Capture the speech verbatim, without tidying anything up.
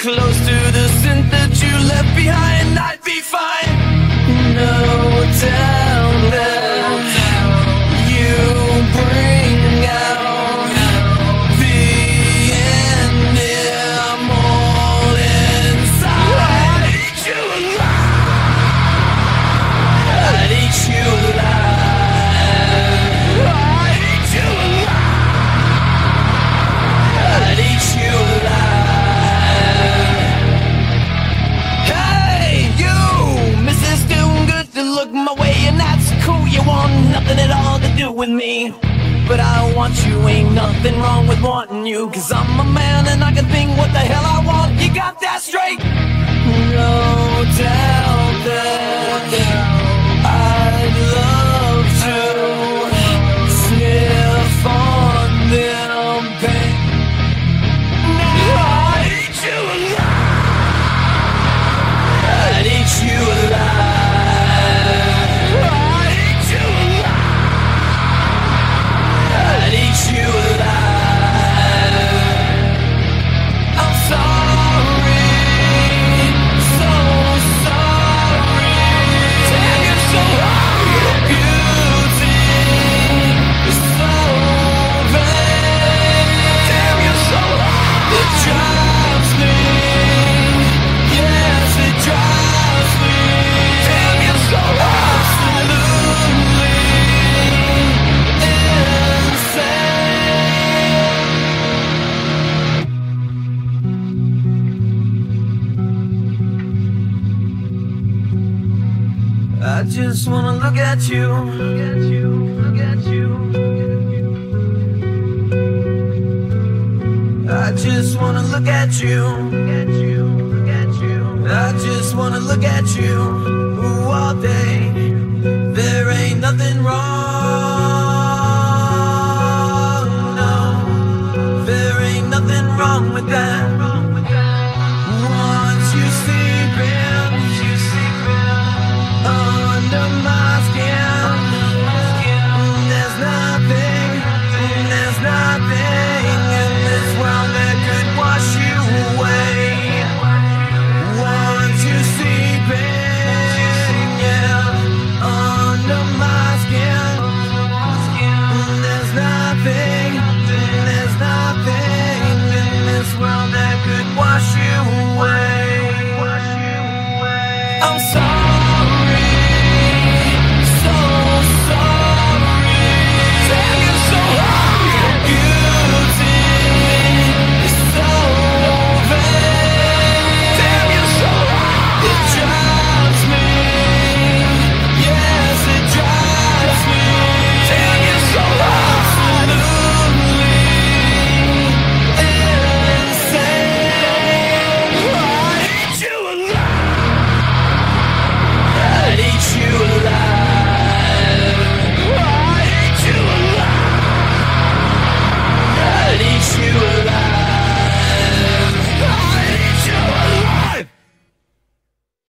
close to the scent that you left behind, I'd be fine. No doubt that you bring out the animal inside. I'd eat you alive. I'd eat you alive. I'd eat you alive. I'd eat you alive. Hey, you, Missus Doing Good to look my way, and that's cool. You want nothing at all to do with me, but I want you, ain't nothing wrong with wanting you. Cause I'm a man and I can think what the hell I want. You got that straight? No doubt that I'd love to sniff on them pain. Now I'd eat you alive. I'd eat you alive. I'd eat you alive. I'd eat you alive. I'm sorry, so sorry. Damn, you're so hot. Your beauty is so vain. Damn, you're so hot. It drives me. Yes, it drives me. Damn, you're so absolutely insane. I just wanna look at you, look at you, look at you. I just wanna look at you, look at you, look at you. I just wanna look at you all day.